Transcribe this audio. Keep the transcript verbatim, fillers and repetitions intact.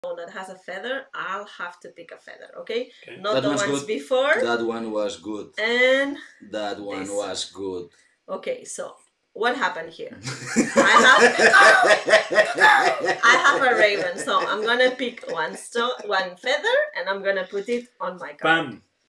that has a feather, I'll have to pick a feather, okay? Okay. Not That the one's ones good. before. That one was good. And That one this. was good. Okay, so what happened here? I have I have a raven, so I'm gonna pick one stone, one feather, and I'm gonna put it on my card. Bam.